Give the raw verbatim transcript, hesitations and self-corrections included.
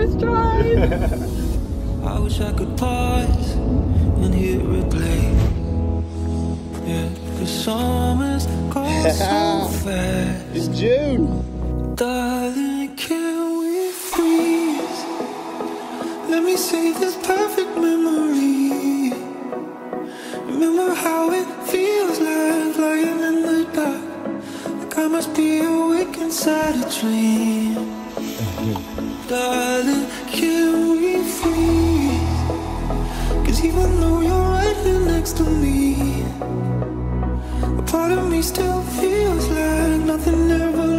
Let's drive. I wish I could pause and hear it play. Yeah, the summer's gone so fast. It's June. Darling, can we freeze? Let me save this perfect memory. Remember how it feels like flying in the dark. Like I must be awake inside a dream. Darling, can we freeze? Cause even though you're right here next to me, a part of me still feels like nothing ever